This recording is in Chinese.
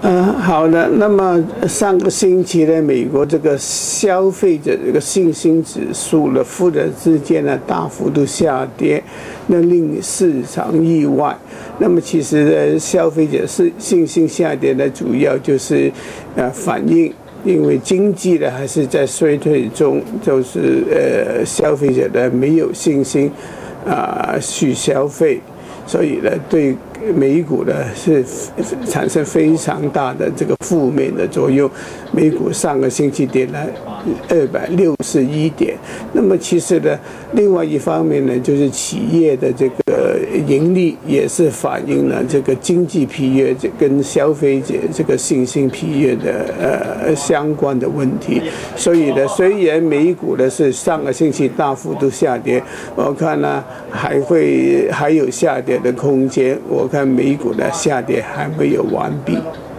好的。那么上个星期呢，美国这个消费者这个信心指数呢，忽然之间呢大幅度下跌，那令市场意外。那么其实呢，消费者信心下跌呢，主要就是反映。因为经济呢还是在衰退中，就是消费者呢没有信心去消费，所以呢对美股呢是产生非常大的这个负面的作用。美股上个星期跌了261点。那么其实呢，另外一方面呢，就是企业的这个盈利也是反映了这个经济疲弱跟消费者这个信心疲弱的相关的问题。所以呢，虽然美股呢是上个星期大幅度下跌，我看呢还有下跌的空间。我看美股的下跌还没有完毕。